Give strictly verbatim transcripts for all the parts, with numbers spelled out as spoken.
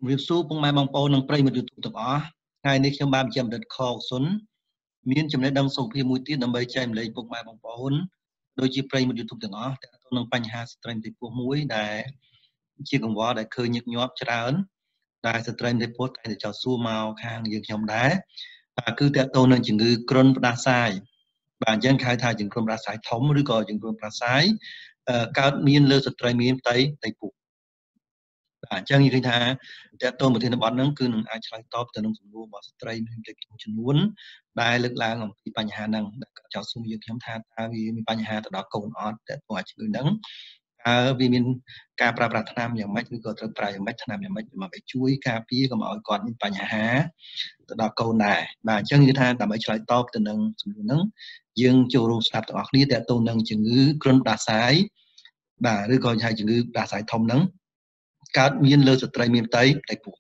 រៀបសួរពុកម៉ែបងប្អូននិងប្រិយមិត្ត YouTube ទាំងអស់ថ្ងៃនេះខ្ញុំបានជាបណ្ឌិតខកសុនមានចំណេះដឹងសុខភាពមួយទៀតដើម្បីចែកម្លែកពុកម៉ែបងប្អូនដូចជាប្រិយមិត្ត YouTube ទាំងអស់ទាក់ទងនឹងបញ្ហាស្ត្រីមតិពោះមួយដែលជាកង្វល់ដែលឃើញញឹកញាប់ច្រើនដែលស្ត្រីមតិពោះតែចោទសួរមកខាងយើងខ្ញុំដែរគឺទាក់ទងនឹងជំងឺគ្រុនផ្ដាសាយបាទអញ្ចឹងហៅថាជំងឺគ្រុនផ្ដាសាយធំឬក៏ជំងឺគ្រុនផ្ដាសាយកើតមានលើស្ត្រីមានផ្ទៃផ្ទៃពោះបាទអញ្ចឹងនិយាយថាតើតើប្រធានបទហ្នឹងគឺនឹងអាចឆ្លើយតបទៅនឹងសំណួររបស់ស្ត្រីមានតែចំនួនដែលលើកឡើងអំពីបញ្ហាហ្នឹងដែលគាត់ចោទសួរយើងខ្ញុំថាតើវាមានបញ្ហាទៅដល់កូនអត់តើតើជំងឺហ្នឹងតើវាមានការប្រើប្រាស់ថ្នាំយ៉ាងម៉េចឬក៏ត្រូវប្រើយ៉ាងម៉េចថ្នាំយ៉ាងម៉េចដើម្បីជួយការពារកុំឲ្យគាត់មានបញ្ហាទៅដល់កូនដែរបាទអញ្ចឹងនិយាយថាដើម្បីឆ្លើយតបទៅនឹងសំណួរហ្នឹងយើងចូលរួមស្ដាប់ទាំងអស់គ្នាតើតើនឹងជំងឺគ្រុនផ្ដាសាយបាទឬក៏ហៅជំងឺផ្ដាសាយធំហ្នឹងកើតមានលើស្ត្រីមានផ្ទៃផ្ទៃពោះ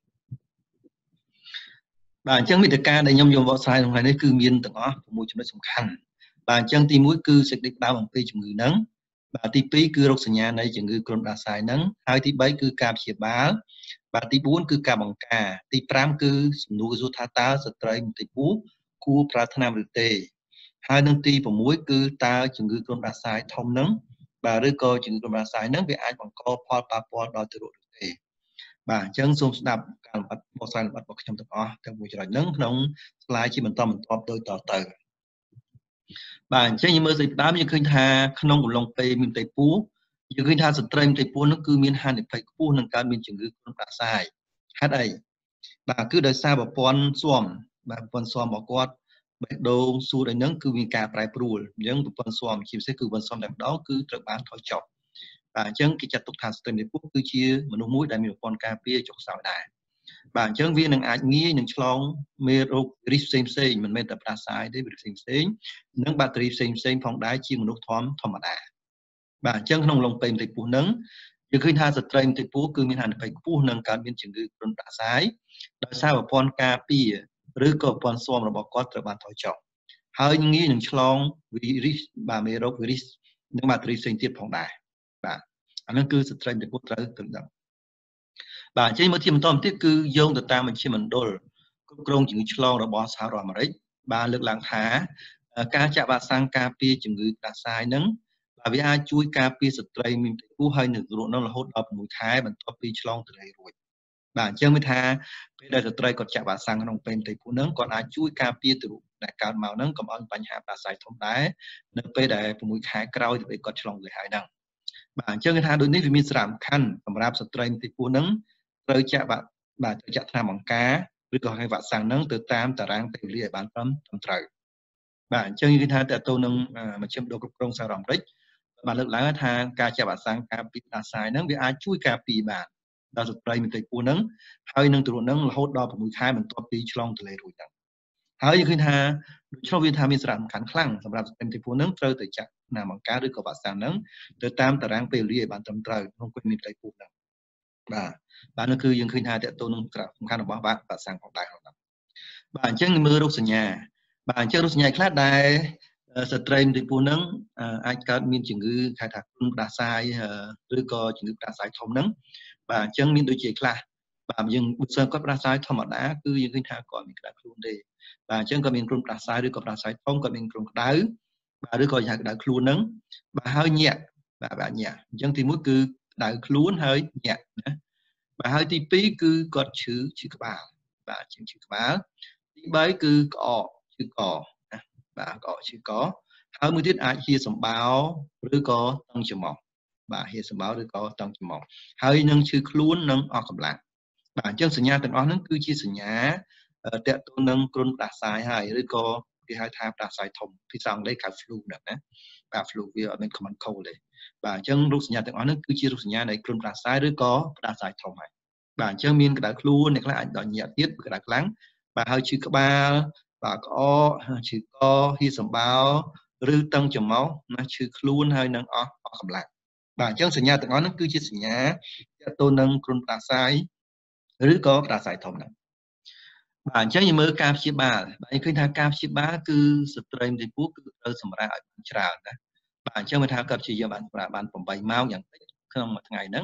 បាទអញ្ចឹងមេត្តាដែលខ្ញុំយកបកស្រាយក្នុងថ្ងៃនេះគឺមានទាំងអស់៦ចំណុចសំខាន់បាទអញ្ចឹងទីមួយគឺសេចក្តីផ្ដើមអំពីជំងឺហ្នឹងបាទទីពីរគឺរោគសញ្ញានៃជំងឺគ្រុនផ្ដាសាយហ្នឹងហើយទីបីគឺការព្យាបាលបាទទីបួនគឺការបង្ការទីប្រាំគឺសំណួរសួរថាតើស្ត្រីមានផ្ទៃពោះគួរប្រើថ្នាំឬទេហើយនឹងទី៦គឺតើជំងឺគ្រុនផ្ដាសាយធំហ្នឹងបាទឬក៏ជំងឺគ្រុនផ្ដាសាយហ្នឹងវាអាចបង្កផលប៉ះពាល់ដល់ទារកទេបាទអញ្ចឹងសូមស្ដាប់ការលម្អិតបកស្រាយលម្អិតរបស់ខ្ញុំទាំងអស់ទាំងមួយចំណុចហ្នឹងក្នុង slide ជាបន្តបន្ទាប់ដូចតទៅបាទអញ្ចឹងយើងមើលស្អីផ្ដើមយើងឃើញថាក្នុងកំឡុងពេលមានផ្ទៃពោះយើងឃើញថាស្ត្រីមានផ្ទៃពោះនោះគឺមានហានិភ័យខ្ពស់នឹងកើតមានជំងឺគ្រុនផ្ដាសាយហេតុអីបាទគឺដោយសារប្រព័ន្ធស៊ាំបាទប្រព័ន្ធស៊ាំរបស់គាត់បេះដូងសួតអីហ្នឹងគឺមានការប្រែប្រួលអញ្ចឹងប្រព័ន្ធស៊ាំជាពិសេសគឺប្រព័ន្ធស៊ាំតែម្ដងគឺត្រូវបានថយចុះបាទអញ្ចឹងគេចាត់ទុកថាស្ត្រីមានពោះគឺជាមនុស្សមួយដែលមានប្រព័ន្ធការពារចុះខ្សោយដែរបាទអញ្ចឹងវានឹងអាចងាយនឹងឆ្លងមេរោគវីរុសផ្សេងផ្សេងមិនមែនតែផ្ដាសាយទេវីរុសផ្សេងផ្សេងនិងបាក់តេរីផ្សេងផ្សេងផងដែរជាមនុស្សធម្មធម្មតាបាទអញ្ចឹងក្នុងឡុងពេលផ្ទៃពោះហ្នឹងយើងឃើញថាស្ត្រីផ្ទៃពោះគឺមានហានិភ័យខ្ពស់នឹងកើតមានជំងឺគ្រុនផ្ដាសាយដោយសារប្រព័ន្ធការពារឬក៏ប្រព័ន្ធស៊ាំរបស់គាត់ត្រូវបានថយចុះហើយងាយនឹងឆ្លងវីរុសបាទមេរោគវីរុសនិងបាក់តេរីផ្សេងទៀតផងដែរបាទអានោះគឺស្ត្រីផ្ទៃពោះត្រូវត្រូវដឹងបាទអញ្ចឹងមើលជាបន្តមកទៀតគឺយោងទៅតាមមជ្ឈមណ្ឌលគ្រប់គ្រងជំងឺឆ្លងរបស់សហរដ្ឋអាមេរិកបានលើកឡើងថាការចាក់វ៉ាក់សាំងការពារជំងឺផ្ដាសាយហ្នឹងបាទវាអាចជួយការពារស្ត្រីមានផ្ទៃពោះហើយនៅរស់នៅរហូតដល់៦ខែបន្ទាប់ពីឆ្លងទន្លេរួចបាទអញ្ចឹងមានថាពេលដែលស្ត្រីគាត់ចាក់វ៉ាក់សាំងក្នុងពេលផ្ទៃពោះហ្នឹងគាត់អាចជួយការពារទរោគដែលកើតមកហ្នឹងកុំឲ្យបញ្ហាផ្ដាសាយធំដែរនៅពេលដែល៦ខែក្រោយទៅពេលគាត់ឆ្លងទៅហើយហ្នឹងបាទអញ្ចឹងគេថាដូចនេះវាមានសារៈសំខាន់សម្រាប់ស្ត្រីផ្ទៃពោះហ្នឹងត្រូវចាក់បាទត្រូវចាក់ថ្នាំបង្ការឬក៏ឲ្យវ៉ាក់សាំងហ្នឹងទៅតាមតារាងពេលវេលាឲ្យបានត្រឹមត្រូវបាទអញ្ចឹងនិយាយថាតើតើនឹងមជ្ឈមណ្ឌលគ្រប់គ្រងសហរដ្ឋអាមេរិកបានលើកឡើងថាការចាក់វ៉ាក់សាំងការពារផ្ដាសាយហ្នឹងវាអាចជួយការពារបានដល់ស្ត្រីមានផ្ទៃពោះហ្នឹងហើយនឹងទរោគហ្នឹងរហូតដល់៦ខែបន្ទាប់ពីឆ្លងទន្លេរួចហ្នឹងហើយយើងឃើញថាដូច្នោះវាថាមានសារៈសំខាន់ខ្លាំងសម្រាប់ស្ត្រីផ្ទៃពោះហ្នឹងត្រូវទៅចាក់ថ្នាំបង្ការឬក៏វ៉ាក់សាំងហ្នឹងទៅតាមតារាងពេលវេលាឲ្យបានត្រឹមត្រូវក្នុងពេលមានផ្ទៃពោះហ្នឹងបាទបាទនោះគឺយើងឃើញថាតើតើនឹងសារៈសំខាន់របស់វ៉ាក់សាំងផងដែរបាទអញ្ចឹងមើលរោគសញ្ញាបាទអញ្ចឹងរោគសញ្ញាខ្លះដែលស្ត្រីផ្ទៃពោះហ្នឹងអាចកើតមានជំងឺគេថាគ្រុនផ្ដាសាយឬក៏ជំងឺផ្ដាសាយធំហ្នឹងបាទអញ្ចឹងមានដូចជាខ្លះបាទយើងបើសិនគាត់ផ្ដាសាយធម្មតាគឺយើងឃើញថាគាត់មានក្តៅខ្លួនទេបាទអញ្ចឹងគាត់មានគ្រុនផ្ដាសាយឬក៏ផ្ដាសាយធំគាត់មានគ្រុនក្តៅបាទឬក៏ហៅក្តៅខ្លួនហ្នឹងបាទហើយញាក់បាទបាទញាក់អញ្ចឹងទីមួយគឺក្តៅខ្លួនហើយញាក់ណាបាទហើយទីពីរគឺគាត់ឈឺឈឺក្បាលបាទឈឺឈឺក្បាលទីបីគឺក្អកឈឺកណាបាទក្អកឈឺកហើយមួយទៀតអាចហៀសម្បោឬក៏តឹងច្រមុះបាទហៀសម្បោឬក៏តឹងច្រមុះហើយនឹងឈឺខ្លួននិងអស់កម្លាំងបាទអញ្ចឹងសញ្ញាទាំងអស់ហ្នឹងគឺជាសញ្ញាតកតទៅនឹងគ្រុនផ្ដាសាយហើយឬក៏គេហៅថាផ្ដាសាយធំភាសាអង់គ្លេសហៅ flu ហ្នឹងណាបាទ flu វាអត់មាន common cold ទេបាទអញ្ចឹងរោគសញ្ញាទាំងអស់ហ្នឹងគឺជារោគសញ្ញានៃគ្រុនផ្ដាសាយឬក៏ផ្ដាសាយធំហើយបាទអញ្ចឹងមានក្តៅខ្លួនអ្នកខ្លះអាចដល់ញាក់ទៀតក្តៅខ្លាំងបាទហើយឈឺក្បាលបាទក្អកឈឺកហៀសម្បោឬតឹងច្រមុះណាឈឺខ្លួនហើយនឹងអស់អស់កម្លាំងបាទអញ្ចឹងសញ្ញាទាំងអស់ហ្នឹងគឺជាសញ្ញាតកតទៅនឹងគ្រុនផ្ដាសាយឬក៏ផ្ដាសាយធំហ្នឹងបាទអញ្ចឹងយើងមើលការព្យាបាលបាទឃើញថាការព្យាបាលគឺស្ត្រីផ្ទៃពោះគឺត្រូវសម្រាប់ឲ្យបានច្រើនណាបាទអញ្ចឹងមិនថាគាត់ព្យាយាមបានបាន8ម៉ោងយ៉ាងតិចក្នុងមួយថ្ងៃហ្នឹង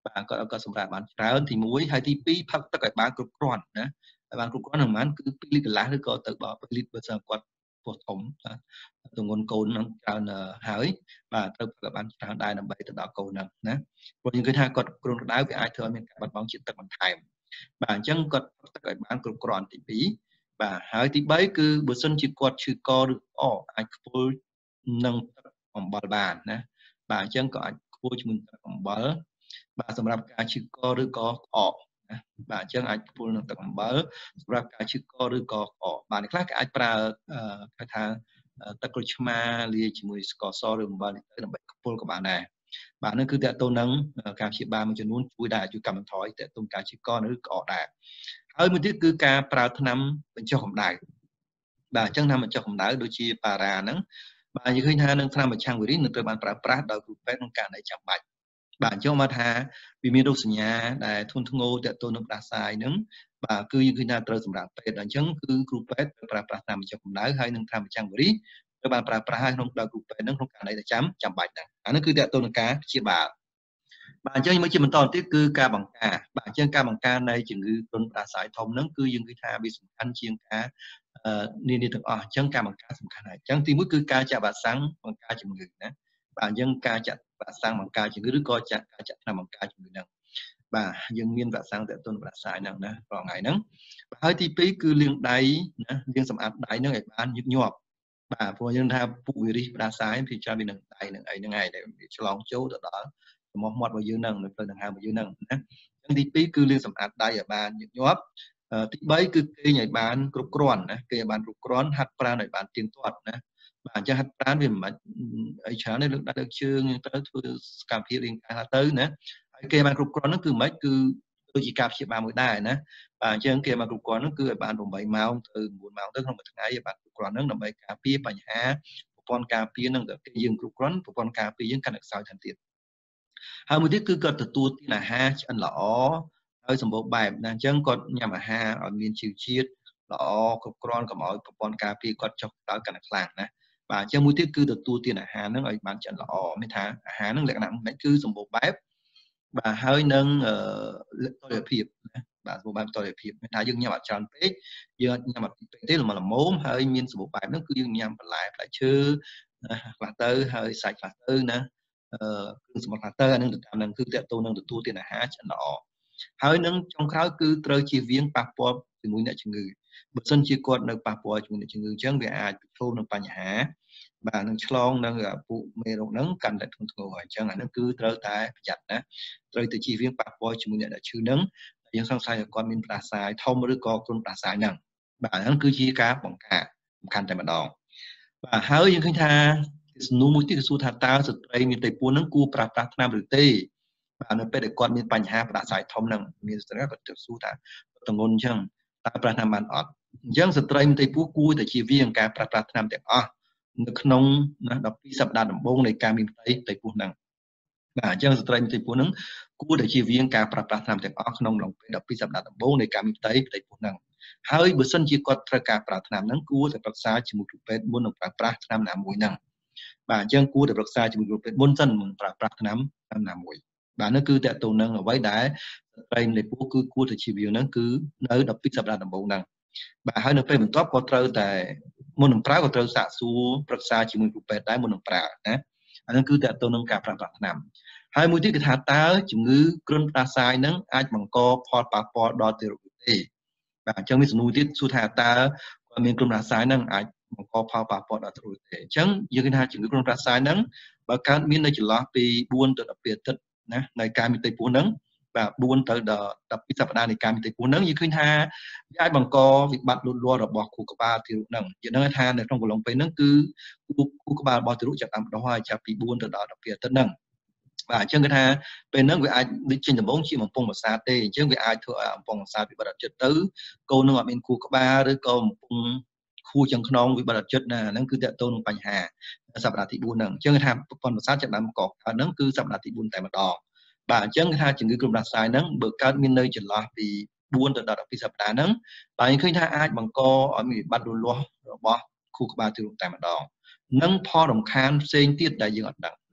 បាទគាត់គាត់សម្រាប់បានច្រើនទីមួយហើយទីពីរផឹកទឹកឲ្យបានគ្រប់គ្រាន់ណាឲ្យបានគ្រប់គ្រាន់ហ្នឹងមិនគឺពីរលីត្រកន្លះឬក៏ទៅដល់ពីរលីត្របើសិនគាត់ពោះធំទម្ងន់កូនហ្នឹងច្រើនហើយបាទត្រូវផឹកឲ្យបានច្រើនដែរដើម្បីទៅដល់កូនហ្នឹងណាព្រោះយើងឃើញថាគាត់គ្រុនក្តៅវាអាចធ្វើឲ្យមានការបាត់បង់ជាតិទឹកបន្ថែមបាទអញ្ចឹងគាត់ផឹកទឹកឲ្យបានគ្រប់គ្រាន់ទីពីរបាទហើយទីបីគឺបើសិនជាគាត់ឈឺកឬក្អកអាចខ្ពុលនឹងទឹកអំបិលបានណាបាទអញ្ចឹងក៏អាចខ្ពុលជាមួយទឹកអំបិលបាទសម្រាប់ការឈឺកឬក៏ក្អកណាបាទអញ្ចឹងអាចខ្ពុលនឹងទឹកអំបិលសម្រាប់ការឈឺកឬក៏ក្អកបាទខ្លះគេអាចប្រើគេថាទឹកក្រូចឆ្មាលាយជាមួយស្ករសឬអំបិលនេះទៅដើម្បីខ្ពុលក៏បានដែរបាទនោះគឺតើតើនឹងការព្យាបាលមួយចំនួនជួយដែរជួយកាត់បន្ថយតើតើការឈឺកឬក្អកដែរហើយមួយទៀតគឺការប្រើថ្នាំបញ្ចុះកម្ដៅបាទអញ្ចឹងថ្នាំបញ្ចុះកម្ដៅដូចជាប៉ារ៉ាហ្នឹងបាទយើងឃើញថានឹងថ្នាំបញ្ឆាំងវីរុសនឹងត្រូវបានប្រើប្រាស់ដោយគ្រូពេទ្យក្នុងករណីចាំបាច់បាទអញ្ចឹងមកថាវាមានរោគសញ្ញាដែលធ្ងន់ធ្ងរតើតើនឹងផ្ដាសាយហ្នឹងបាទគឺយើងឃើញថាត្រូវសម្រាប់ពេទ្យអញ្ចឹងគឺគ្រូពេទ្យប្រើប្រាស់ថ្នាំបញ្ចុះកម្ដៅហើយនឹងថ្នាំបញ្ឆាំងវីរុសត្រូវបានប្រើប្រាស់ក្នុងដោយគ្រូពេទ្យហ្នឹងក្នុងករណីដែលចាំចាំបាច់ហ្នឹងអានេះគឺតើតើនឹងការព្យាបាលបាទអញ្ចឹងមកជាបន្តទៀតគឺការបង្ការបាទអញ្ចឹងការបង្ការនៃជំងឺគ្រុនផ្ដាសាយធំហ្នឹងគឺយើងគឺថាវាសំខាន់ជាងការនានាទាំងអស់អញ្ចឹងការបង្ការសំខាន់ហើយអញ្ចឹងទីមួយគឺការចាក់វ៉ាក់សាំងបង្ការជំងឺណាបាទអញ្ចឹងការចាក់វ៉ាក់សាំងបង្ការជំងឺឬក៏ចាក់ការចាក់ថ្នាំបង្ការជំងឺហ្នឹងបាទយើងមានវ៉ាក់សាំងទាក់ទងផ្ដាសាយហ្នឹងណារាល់ថ្ងៃហ្នឹងហើយទីពីរគឺលាងដៃណាលាងសម្អាតដៃហ្នឹងឲ្យបានញឹកញាប់បាទព្រោះយើងថាពុកវីរុសផ្ដាសាយវាច្រើនវានឹងដៃនឹងអីហ្នឹងឯងដែលវាឆ្លងចូលទៅដល់ចំោះមាត់របស់យើងហ្នឹងនៅផ្លូវដង្ហើមរបស់យើងហ្នឹងណាអញ្ចឹងទីពីរគឺលាងសម្អាតដៃឲ្យបានញឹកញាប់ទីបីគឺគេងឲ្យបានគ្រប់គ្រាន់ណាគេឲ្យបានគ្រប់គ្រាន់ហាត់ប្រាណឲ្យបានទៀងទាត់ណាបាទអញ្ចឹងហាត់ប្រាណវាមិនបាច់អីច្រើនទេលើកដាក់លើកជើងទៅធ្វើសកម្មភាពរាងកាយទៅណាហើយគេបានគ្រប់គ្រាន់ហ្នឹងគឺមិនគឺដូចជាការព្យាបាលមួយដែរណាបាទអញ្ចឹងគេបានគ្រប់គ្រាន់ហ្នឹងគឺឲ្យបានeightម៉ោងទៅnineម៉ោងទៅក្នុងមួយថ្ងៃឲ្យបានគ្រប់គ្រាន់ហ្នឹងដើម្បីការពារបញ្ហាប្រព័ន្ធការពារហ្នឹងទៅយើងគ្រប់គ្រាន់ប្រព័ន្ធការពារយើងកាន់តែខ្សោយថែមទៀតហើយមួយទៀតគឺគាត់ទទួលទានអាហារឆ្អិនល្អហើយសម្បូរបែបណាអញ្ចឹងគាត់ញ៉ាំអាហារឲ្យមានជីវជាតិល្អគ្រប់គ្រាន់កុំឲ្យប្រព័ន្ធការពារគាត់ចុះទៅកាន់តែខ្លាំងណាបាទអញ្ចឹងមួយទៀតគឺទទួលទានអាហារហ្នឹងឲ្យបានឆ្អិនល្អមានថាអាហារហ្នឹងលក្ខណៈមិនគឺសម្បូរបែបបាទហើយនឹងតុល្យភាពណាបាទសម្បូរបែបតុល្យភាពមានថាយើងញ៉ាំអត់ច្រើនពេកយើងអត់ញ៉ាំអត់ពេកទេល្មមល្មមហើយមានសម្បូរបែបហ្នឹងគឺយើងញ៉ាំបន្លែផ្លែឈើខ្លះទៅហើយសាច់ខ្លះទៅណាអឺគ្រឿងសមុទ្រខ្លះទៅអានឹងទៅតាមនឹងគឺតកតូននឹងទទួលទានអាហារឆ្អិនល្អហើយនឹងចុងក្រោយគឺត្រូវជៀសវាងប៉ះពាល់ជាមួយអ្នកជំងឺបើសិនជាគាត់នៅប៉ះពាល់ជាមួយអ្នកជំងឺអញ្ចឹងវាអាចប្រឈមនឹងបញ្ហាបាទនឹងឆ្លងនៅពួកមេរោគហ្នឹងកាន់តែធ្ងន់ធ្ងរហើយអញ្ចឹងអានេះគឺត្រូវតែប្រយ័ត្នណាត្រូវទៅជៀសវាងប៉ះពាល់ជាមួយអ្នកដែលឈឺហ្នឹងយើងសង្ស័យថាគាត់មានផ្ដាសាយធំឬក៏គ្រុនផ្ដាសាយហ្នឹងបាទហ្នឹងគឺជាការបង្ការសំខាន់តែម្ដងបាទហើយយើងឃើញថាសំណួរមួយទៀតគឺសួរថាតើស្ត្រីមានផ្ទៃពោះហ្នឹងគួរប្រើប្រាស់ថ្នាំឬទេបាទនៅពេលដែលគាត់មានបញ្ហាផ្ដាសាយធំហ្នឹងមានស្ត្រីគាត់ទៅសួរថាទងន់អញ្ចឹងតើប្រើថ្នាំបានអត់អញ្ចឹងស្ត្រីមានផ្ទៃពោះគួរតែជៀសវាងការប្រើប្រាស់ថ្នាំទាំងអស់នៅក្នុងណាtwelveសប្តាហ៍ដំបូងនៃការមានផ្ទៃផ្ទៃពោះហ្នឹងបាទអញ្ចឹងស្ត្រីមានផ្ទៃពោះហ្នឹងគួរតែជៀសវាងការប្រើប្រាស់ថ្នាំទាំងអស់ក្នុងអំឡុងពេលtwelveសប្តាហ៍ដំបូងនៃការមានផ្ទៃផ្ទៃពោះហ្នឹងហើយបើសិនជាគាត់ត្រូវការប្រើថ្នាំហ្នឹងគួរតែប្រឹក្សាជាមួយគ្រូពេទ្យមុននឹងប្រើប្រាស់ថ្នាំណាមួយហ្នឹងបាទអញ្ចឹងគួរតែប្រឹក្សាជាមួយគ្រូពេទ្យមុនសិនមុនប្រើប្រាស់ថ្នាំថ្នាំណាមួយបាទនោះគឺតកតូននឹងអ្វីដែលស្ត្រីនៃពោះគឺគួរតែជៀសវាងហ្នឹងគឺនៅtwelveសប្តាហ៍ដំបូងហ្នឹងបាទហើយនៅពេលបន្ទាប់ក៏ត្រូវតែមុននឹងប្រើក៏ត្រូវសាកសួរប្រឹក្សាជាមួយគ្រូពេទ្យដែរមុននឹងប្រើណាអានោះគឺតកតូននឹងការប្រើប្រាស់ថ្នាំហើយមួយទៀតគឺថាតើជំងឺគ្រុនផ្ដាសាយហ្នឹងអាចបង្កផលប៉ះពាល់ដល់ទារកទេបាទអញ្ចឹងមានសំណួរទៀតសួរថាតើគាត់មានគ្រុនផ្ដាសាយហ្នឹងអាចបង្កផលប៉ះពាល់ដល់ទារកទេអញ្ចឹងយើងឃើញថាជំងឺគ្រុនផ្ដាសាយហ្នឹងបើកើតមាននៅចន្លោះពីfourទៅtwelveអាទិត្យណានៃការមានផ្ទៃពោះហ្នឹងបាទfourទៅដល់twelveសប្តាហ៍នៃការមានផ្ទៃពោះហ្នឹងយើងឃើញថាវាអាចបង្កវិបត្តិលូតលាស់របស់ខួរក្បាលទារកហ្នឹងយើងដឹងថានៅក្នុងកំឡុងពេលហ្នឹងគឺខួរក្បាលរបស់ទារកចាប់តាមដុះហើយចាប់ពីfourទៅដល់twelveអាទិត្យហ្នឹងបាទអញ្ចឹងគឺថាពេលហ្នឹងវាអាចដូចចេញដំបូងជាបំពង់ប្រសាទទេអញ្ចឹងវាអាចធ្វើឲ្យបំពង់ប្រសាទវិបត្តិអត់ចិត្តទៅកូននឹងអត់មានខួរក្បាលឬក៏បំពង់ខួរទាំងខ្នងវិបត្តិអត់ចិត្តណាហ្នឹងគឺតកតូននឹងបញ្ហាសប្តាហ៍ទីfourហ្នឹងអញ្ចឹងថាប្រព័ន្ធប្រសាទចាប់ដើមកកកើតហ្នឹងគឺសប្តាហ៍ទីfourតែម្ដងបាទអញ្ចឹងថាជំងឺគ្រុនផ្ដាសាយហ្នឹងបើកើតមាននៅចន្លោះពីfourទៅដល់twelveសប្តាហ៍ហ្នឹងបាទយើងឃើញថាអាចបង្កឲ្យមានវិបត្តិលូតលាស់របស់ខួរក្បាលទារកតែម្ដងនិងផលរំខានផ្សេងទៀតដែលយើងអត់ដឹងណា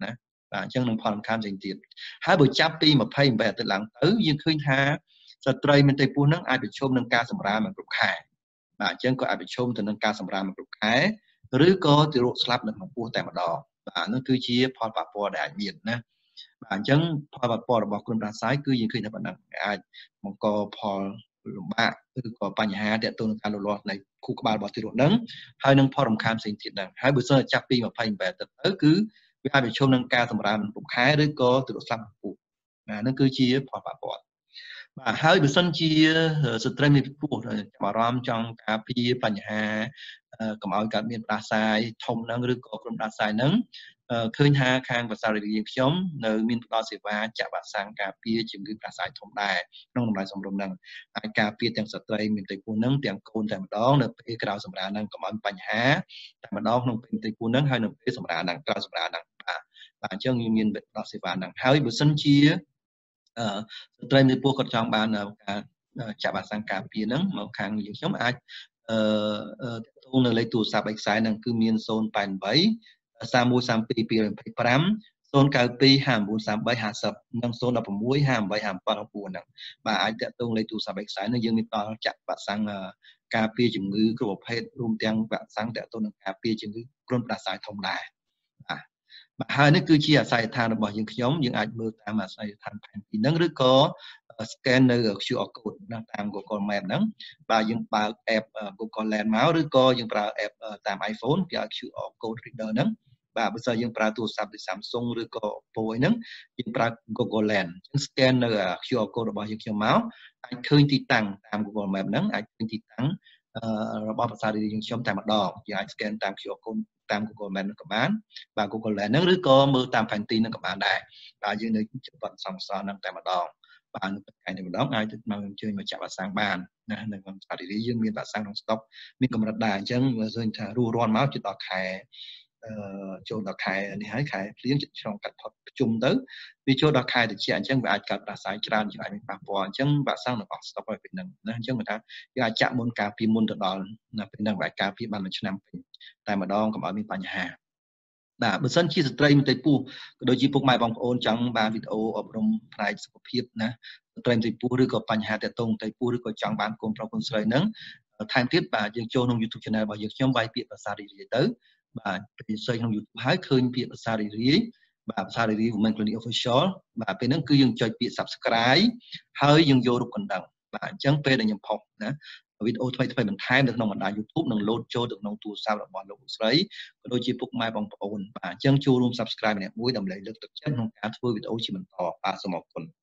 បាទអញ្ចឹងនឹងផលសំខាន់ផ្សេងទៀតហើយបើចាប់ពីยี่สิบแปดអាទិត្យឡើងទៅយើងឃើញថាស្ត្រីមានទេពពោះនឹងអាចប្រឈមនឹងការសម្រាមគ្រប់ខែបាទអញ្ចឹងក៏អាចប្រឈមទៅនឹងការសម្រាមគ្រប់ខែឬក៏ទារកស្លាប់នៅក្នុងពោះតែម្ដងបាទនោះគឺជាផលប៉ះពាល់ដែលអាចមានណាបាទអញ្ចឹងផលប៉ះពាល់របស់គ្រុនផ្ដាសាយគឺយើងឃើញថាប៉ុណ្ណឹងអាចបង្កផលលំបាកឬក៏បញ្ហាទាក់ទងនឹងការលូតលាស់នៃខួរក្បាលរបស់ទារកនឹងហើយនឹងផលរំខានផ្សេងទៀតហ្នឹងហើយបើសិនតែចាប់ពីยี่สิบแปดទៅទៅគឺវាអាចប្រឈមនឹងការសម្រាមគ្រប់ខែឬក៏ទារកស្លាប់ពោះណានោះគឺជាផលប៉ះពាល់បាទហើយបើសិនជាស្ត្រីមានពោះចាប់អារម្មណ៍ចង់ការពារបញ្ហាកុំឲ្យកើតមានផ្ដាសាយធំហ្នឹងឬក៏គ្រុនផ្ដាសាយហ្នឹងឃើញថាខាងភាសារីយើងខ្ញុំនៅមានផ្ដល់សេវាចាក់វ៉ាក់សាំងការពារជំងឺផ្ដាសាយធំដែរក្នុងតម្លៃសមរម្យហ្នឹងអាចការពារទាំងស្ត្រីមានផ្ទៃពោះហ្នឹងទាំងកូនតែម្ដងនៅពេលក្រោយសម្រាលហ្នឹងកុំឲ្យបញ្ហាតែម្ដងក្នុងពេលផ្ទៃពោះហ្នឹងហើយនៅពេលសម្រាលហ្នឹងក្រោយសម្រាលហ្នឹងបាទបាទអញ្ចឹងយើងមានផ្ដល់សេវាហ្នឹងហើយបើសិនជាអឺស្ត្រីមានពោះគាត់ចង់បានការចាក់វ៉ាក់សាំងការពារហ្នឹងមកខាងយើងខ្ញុំអាចអឺតទៅនៅលេខទូរស័ព្ទឯកសារហ្នឹងគឺមានศูนย์ แปด แปด สาม หนึ่ง สาม two ยี่สิบห้า ศูนย์ เก้า two ห้า 9 3 3 ห้า 0និងศูนย์ หนึ่ง หก ห้า แปด ห้า เจ็ด 9 ហ្នឹងបាទអាចតទៅលេខទូរស័ព្ទឯកសារហ្នឹងយើងមានផ្ដល់ចាក់វ៉ាក់សាំងការពារជំងឺគ្រប់ប្រភេទរួមទាំងវ៉ាក់សាំងតទៅនឹងការពារជំងឺគ្រុនផ្ដាសាយធំដែរបាទបាទហើយនេះគឺជាអាសយដ្ឋានរបស់យើងខ្ញុំយើងអាចមើលតាមអាសយដ្ឋានផែនទីហ្នឹងឬក៏ scan នៅ Q R code ណាតាម Google Map ហ្នឹងបាទយើងបើក app Google Land មកឬក៏យើងប្រើ app តាម iPhone គេឲ្យ Q R code reader ហ្នឹងបាទបើសិនយើងប្រើទូរស័ព្ទដូច Samsung ឬក៏ Oppo អីហ្នឹងយើងប្រើ Google Land យើង scan នៅ Q R code របស់យើងខ្ញុំមកអាចឃើញទីតាំងតាម Google Map ហ្នឹងអាចឃើញទីតាំងរបស់ភាសារីយើងខ្ញុំតែម្ដងយើងអាច scan តាម Q R code តាម Google Map ហ្នឹងក៏បានបាទ Google Land ហ្នឹងឬក៏មើលតាមផែនទីហ្នឹងក៏បានដែរបាទយើងនៅចំណុចសំស្សល់ហ្នឹងតែម្ដងបាទនៅថ្ងៃនេះម្ដងអាចទៅមកអញ្ជើញមកចាក់វ៉ាក់សាំងបានណានៅក្នុងសារីរីយើងមានវ៉ាក់សាំងក្នុងស្តុកមានកម្រិតដែរអញ្ចឹងបើឃើញថារស់រាន់មកជិតដល់ខែអឺចូលដល់ខែនេះហើយខែភ្លៀងជិតឆ្លងកាត់ផុតប្រជុំទៅវាចូលដល់ខែត្រជាក់អញ្ចឹងវាអាចកើតផ្ដាសាយច្រើនជាងអាចមានប៉ះពាល់អញ្ចឹងវ៉ាក់សាំងនឹងអស់ស្តុកហើយពេលហ្នឹងណាអញ្ចឹងគាត់ថាយើងអាចចាក់មុនការពារមុនទៅដល់ណាពេលហ្នឹងអាចការពារបានមួយឆ្នាំពេញតែម្ដងកុំឲ្យមានបញ្ហាបាទបើសិនជាស្ត្រីមានផ្ទៃពោះក៏ដូចជាពុកម៉ែបងប្អូនចង់បានវីដេអូអប់រំផ្នែកសុខភាពណាស្ត្រីមានផ្ទៃពោះឬក៏បញ្ហាទាក់ទងផ្ទៃពោះឬក៏ចង់បានកូនប្រុសកូនស្រីហ្នឹងថែមទៀតបាទយើងចូលក្នុង YouTube Channel របស់យើងខ្ញុំវាយពាក្យភាសារីរាយទៅបាទពេលសេចក្នុង YouTube ហើយឃើញពាក្យភាសារីរាយបាទភាសារីរាយ Women Clinic Official បាទពេលហ្នឹងគឺយើងចុចពាក្យ Subscribe ហើយយើងយករូបកណ្ដឹងបាទអញ្ចឹងពេលដែលខ្ញុំផុសណាវីដេអូថ្មីថ្មីបន្ថែមនៅក្នុងបណ្ដាញ YouTube នឹងលោតចូលទៅក្នុងទូរស័ព្ទរបស់លោកស្រីក៏ដូចជាពុកម៉ែបងប្អូនបាទអញ្ចឹងចូលរួម Subscribe ម្នាក់មួយដើម្បីលើកទឹកចិត្តក្នុងការធ្វើវីដេអូជាបន្តបាទសូមអរគុណ